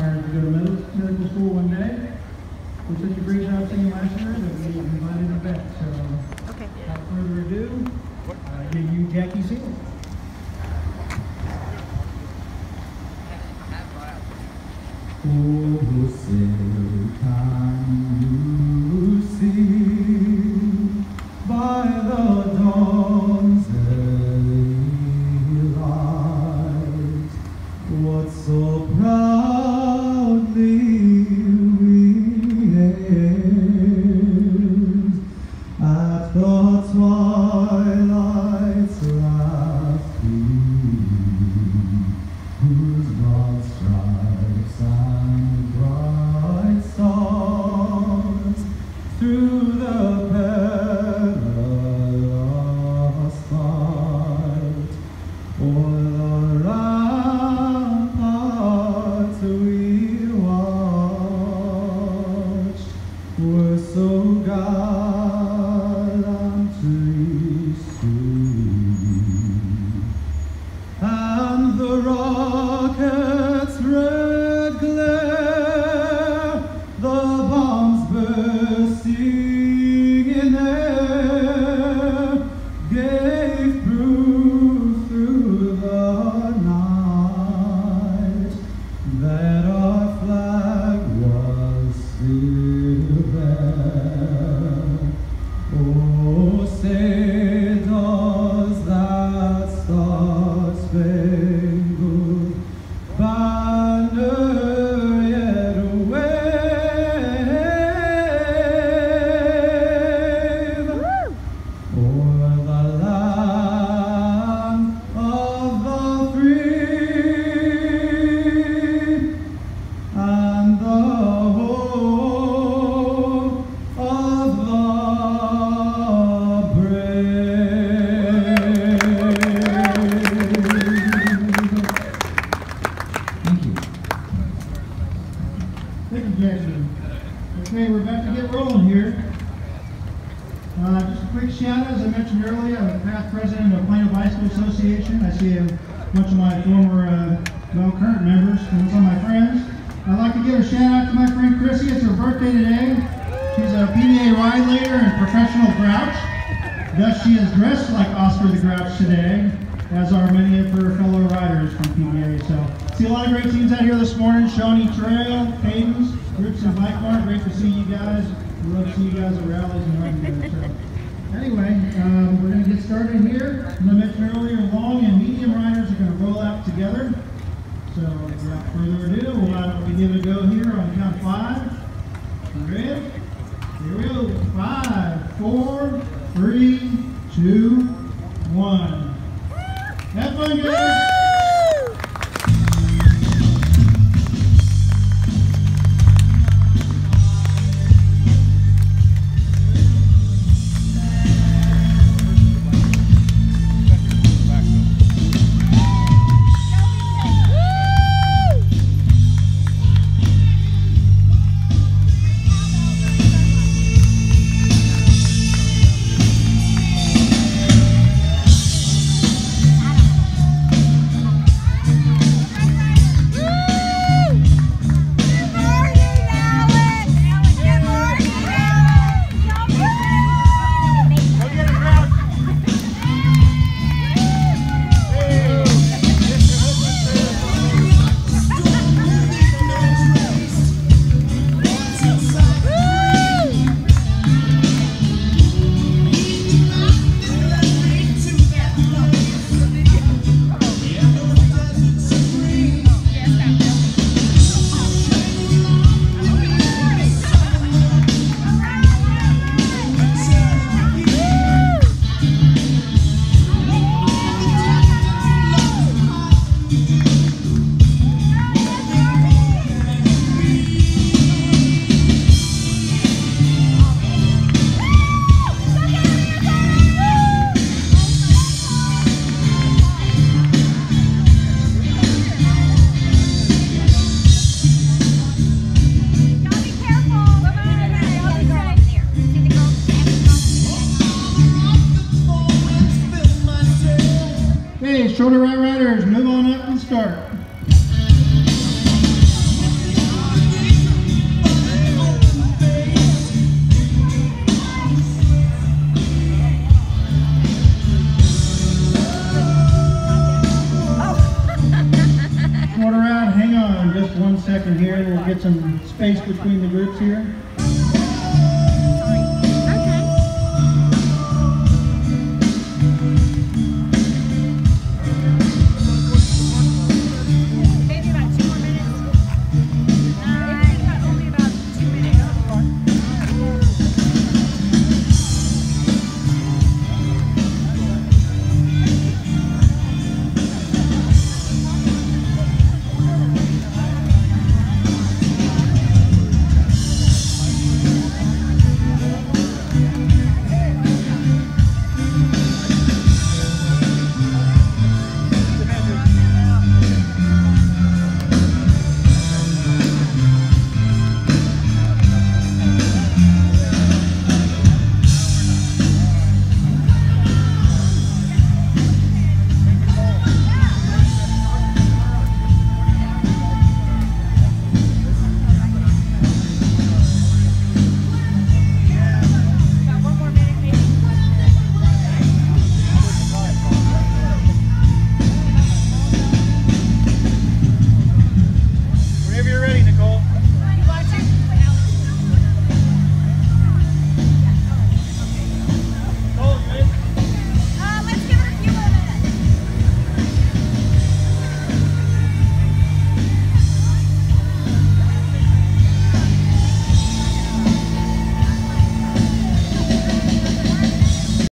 aspired to go to medical school one day. We did a great job singing last year that we invited her back. So without further ado, I give you Jackie Seal. Oh, say can you see by the dawn's early light what so proudly we hailed at the twilight's last gleam, whose broad stripes and bright stars through the perilous fight o'er the ramparts we watched were so gallantly seen, and the rockets' red glare, the bombs bursting in air, gave proof through the night that our flag was still there. Oh, say does that star-spangled banner yet wave o'er the land of the free and the home of the brave. Thank you. Thank you, Jackie. Okay, we're about to get rolling here. Just a quick shout out, as I mentioned earlier, I'm the past president of Plano Bicycle Association. I see a bunch of my former, current members and some of my friends. I'd like to give a shout out to my friend Chrissy. It's her birthday today. She's a PDA ride leader and professional grouch. Thus, she is dressed like Oscar the Grouch today, as are many of her fellow riders from PDA. So, see a lot of great teams out here this morning. Shawnee Trail, Cadence, Groups and Bike Mart. Great to see you guys. We love to see you guys at rallies and riding together. So, anyway, we're going to get started here. As I mentioned earlier, long and medium riders are going to roll out together. So, without further ado, we'll give it a go here on the count of 5. You ready? Here we go. 5, 4, 3, 2, 1. Have fun, guys! Shoulder right riders, move on up and start. on just 1 second here. We'll get some space between the groups here.